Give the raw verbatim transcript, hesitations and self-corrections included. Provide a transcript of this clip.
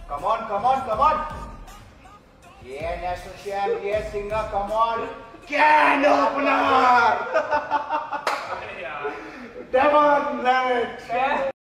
Come on, come on, come on. Yeah, national champ. Yeah, singer. Come on. Can opener. Devon, love it.